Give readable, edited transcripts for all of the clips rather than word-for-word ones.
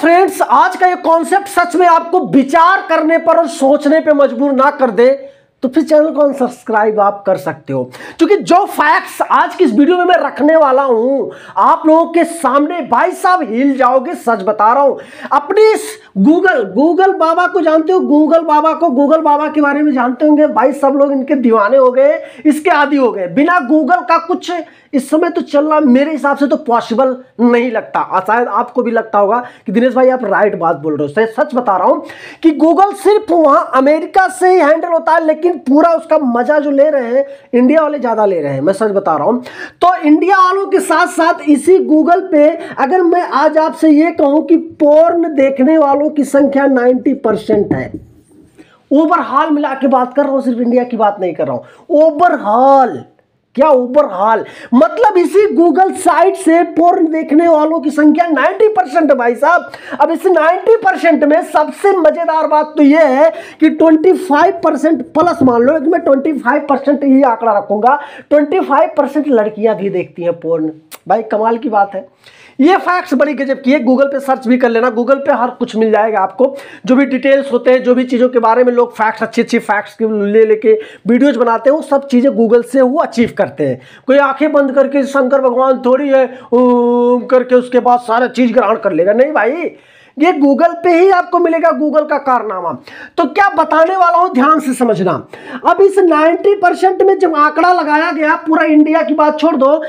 Friends, आज का ये कॉन्सेप्ट सच में आपको विचार करने पर और सोचने पे मजबूर ना कर दे तो फिर चैनल को अनसब्सक्राइब आप कर सकते हो, क्योंकि जो फैक्ट्स आज की इस वीडियो में मैं रखने वाला हूं आप लोगों के सामने, भाई साहब हिल जाओगे। सच बता रहा हूं। अपनी इस गूगल बाबा को जानते हो? गूगल बाबा के बारे में जानते होंगे भाई। सब लोग इनके दीवाने हो गए, इसके आदी हो गए। बिना गूगल का कुछ इस समय तो चलना मेरे हिसाब से तो पॉसिबल नहीं लगता। शायद आपको भी लगता होगा कि दिनेश भाई आप राइट बात बोल रहे हो। सच बता रहा हूं कि गूगल सिर्फ वहां अमेरिका से ही हैंडल होता है, लेकिन पूरा उसका मजा जो ले रहे हैं इंडिया वाले ज्यादा ले रहे हैं। मैं सच बता रहा हूं। तो इंडिया वालों के साथ साथ इसी गूगल पे अगर मैं आज आपसे ये कहूं कि पोर्न देखने वालों की संख्या 90% है। ओवरऑल मिला के बात कर रहा हूं, सिर्फ इंडिया की बात नहीं कर रहा हूं। ओवरऑल क्या ओवरऑल मतलब इसी गूगल साइट से पोर्न देखने वालों की संख्या 90% है भाई साहब। अब इस 90% में सबसे मजेदार बात तो यह है कि 25% प्लस, मान लो कि मैं 25% ही आंकड़ा रखूंगा, 25% लड़कियां भी देखती हैं पोर्न। भाई कमाल की बात है। ये फैक्ट्स बड़ी गजब की है। गूगल पे सर्च भी कर लेना, गूगल पे हर कुछ मिल जाएगा आपको। जो भी डिटेल्स होते हैं, जो भी चीज़ों के बारे में लोग फैक्ट्स अच्छी फैक्ट्स ले लेके वीडियोज बनाते हैं, वो सब चीज़ें गूगल से वो अचीव करते हैं। कोई आंखें बंद करके शंकर भगवान थोड़ी है ओम करके उसके बाद सारा चीज़ ग्रहण कर लेगा। नहीं भाई, ये गूगल पे ही आपको मिलेगा, गूगल का कारनामा। तो क्या बताने वाला हूं ध्यान से समझना। अब इस 90% में जब आंकड़ा लगाया गया, पूरा इंडिया की बात छोड़ दो,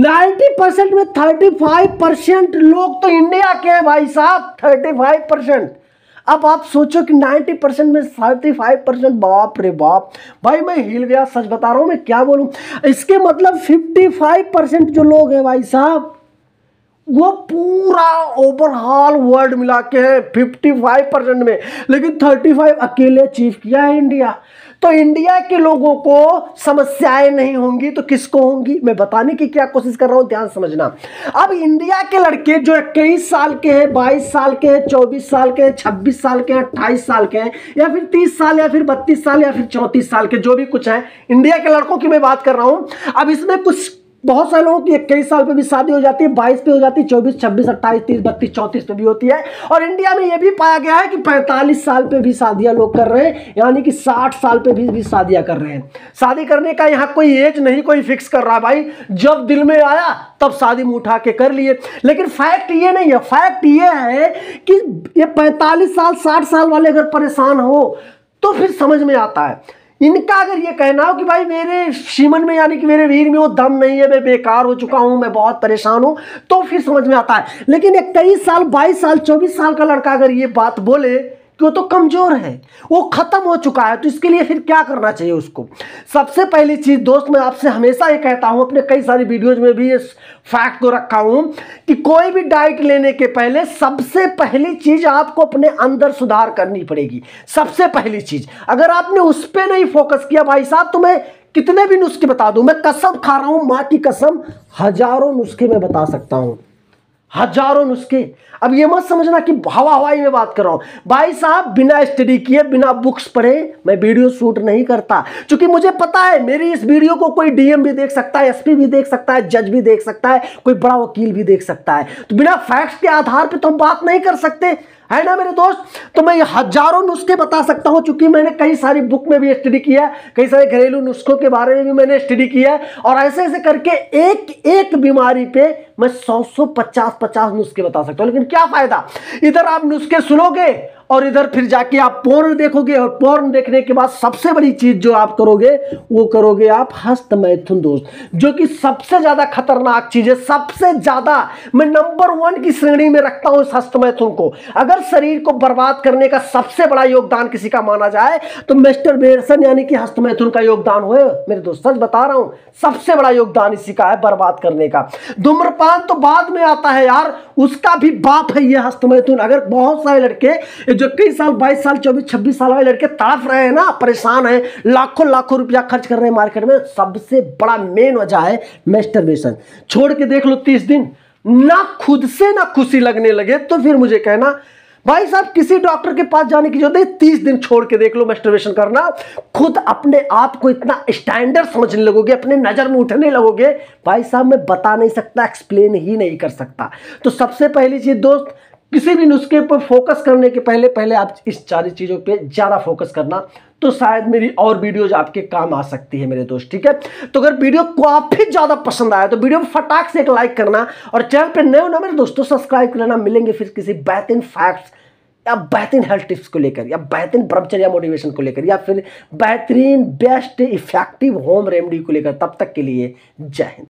90% में 35% लोग तो इंडिया के हैं भाई साहब। 35%। अब आप सोचो कि 90% में 35%, बाप रे बाप। भाई मैं हिल गया, सच बता रहा हूं। मैं क्या बोलूं, इसके मतलब 55% जो लोग हैं भाई साहब, वो पूरा ओवरऑल वर्ल्ड मिला के है 55% में, लेकिन 35 अकेले अचीव किया है इंडिया। तो इंडिया के लोगों को समस्याएं नहीं होंगी तो किसको होंगी, मैं बताने की क्या कोशिश कर रहा हूं, ध्यान समझना। अब इंडिया के लड़के जो 21 साल के हैं, 22 साल के हैं, 24 साल के हैं, 26 साल के हैं, 28 साल के हैं, या फिर 30 साल, या फिर 32 साल, या फिर 34 साल के, जो भी कुछ है, इंडिया के लड़कों की मैं बात कर रहा हूं। अब इसमें कुछ बहुत सारे लोगों की 21 साल पे भी शादी हो जाती है, 22 पे हो जाती है, 24, 26, 28, 30, 32, 34 पे भी होती है। और इंडिया में यह भी पाया गया है कि 45 साल पे भी शादियां लोग कर रहे हैं, यानी कि 60 साल पे भी शादियां कर रहे हैं। शादी करने का यहाँ कोई एज नहीं कोई फिक्स कर रहा भाई, जब दिल में आया तब शादी में उठा के कर लिए। लेकिन फैक्ट ये नहीं है, फैक्ट ये है कि ये 45 साल 60 साल वाले अगर परेशान हो तो फिर समझ में आता है। इनका अगर ये कहना हो कि भाई मेरे सीमन में, यानी कि मेरे वीर में वो दम नहीं है, मैं बेकार हो चुका हूं, मैं बहुत परेशान हूं, तो फिर समझ में आता है। लेकिन 21 साल 22 साल 24 साल का लड़का अगर ये बात बोले कि वो तो कमजोर है, वो खत्म हो चुका है, तो इसके लिए फिर क्या करना चाहिए उसको। सबसे पहली चीज दोस्त, मैं आपसे हमेशा ये कहता हूं, अपने कई सारी वीडियोज में भी इस फैक्ट को रखा हूं कि कोई भी डाइट लेने के पहले सबसे पहली चीज आपको अपने अंदर सुधार करनी पड़ेगी। सबसे पहली चीज, अगर आपने उस पर नहीं फोकस किया भाई साहब, तो मैं कितने भी नुस्खे बता दूं, मैं कसम खा रहा हूं, मां की कसम, हजारों नुस्खे मैं बता सकता हूं, हजारों नुस्खे। अब ये मत समझना कि हवाई में बात कर रहा हूं भाई साहब। बिना स्टडी किए, बिना बुक्स पढ़े मैं वीडियो शूट नहीं करता, क्योंकि मुझे पता है मेरी इस वीडियो को कोई डीएम भी देख सकता है, एसपी भी देख सकता है, जज भी देख सकता है, कोई बड़ा वकील भी देख सकता है। तो बिना फैक्ट्स के आधार पर तो हम बात नहीं कर सकते, है ना मेरे दोस्त। तो मैं ये हजारों नुस्खे बता सकता हूं, क्योंकि मैंने कई सारी बुक में भी स्टडी किया है, कई सारे घरेलू नुस्खों के बारे में भी मैंने स्टडी किया है, और ऐसे ऐसे करके एक एक बीमारी पे मैं 100 50 नुस्खे बता सकता हूं। लेकिन क्या फायदा, इधर आप नुस्खे सुनोगे और इधर फिर जाके आप पोर्न देखोगे, और पोर्न देखने के बाद सबसे बड़ी चीज जो आप करोगे वो करोगे आप हस्त मैथुन दोस्त, जो कि सबसे ज्यादा खतरनाक चीज है। सबसे ज्यादा मैं नंबर 1 की श्रेणी में रखता हूं इस हस्त मैथुन को। अगर शरीर को बर्बाद करने का सबसे बड़ा योगदान किसी का माना जाए तो मैस्टरबेशन यानी कि हस्त मैथुन का योगदान हो मेरे दोस्त। सच बता रहा हूं, सबसे बड़ा योगदान इसी का है बर्बाद करने का। धूम्रपान तो बाद में आता है यार, उसका भी बाप है ये हस्त मैथुन। अगर बहुत सारे लड़के जो 21 साल 22 साल 24 26 साल वाले लड़के तड़प रहे हैं ना, परेशान हैं, लाखों लाखों रुपया खर्च कर रहे हैं मार्केट में, सबसे बड़ा मेन वजह है मैस्टरबेशन। छोड़ के देख लो 30 दिन, ना खुद से ना खुशी लगने लगे तो फिर मुझे कहना भाई साहब किसी डॉक्टर के पास जाने की जरूरत नहीं, 30 दिन छोड़ के देख लो मैस्टरबेशन करना, खुद अपने आप को इतना स्टैंडर्ड समझने लगोगे, अपने नजर में उठने लगोगे, भाई साहब मैं बता नहीं सकता, एक्सप्लेन ही नहीं कर सकता। तो सबसे पहली चीज दोस्त, किसी भी नुस्खे पर फोकस करने के पहले पहले आप इस सारी चीजों पे ज्यादा फोकस करना, तो शायद मेरी और वीडियोज आपके काम आ सकती है मेरे दोस्त। ठीक है, तो अगर वीडियो काफी ज्यादा पसंद आया तो वीडियो को फटाक से एक लाइक करना, और चैनल पे नए हो ना मेरे दोस्तों सब्सक्राइब कर लेना। मिलेंगे फिर किसी बेहतरीन फैक्ट्स या बेहतरीन हेल्थ टिप्स को लेकर, या बेहतरीन ब्रह्मचर्य मोटिवेशन को लेकर, या फिर बेहतरीन बेस्ट इफेक्टिव होम रेमेडी को लेकर। तब तक के लिए जय हिंद।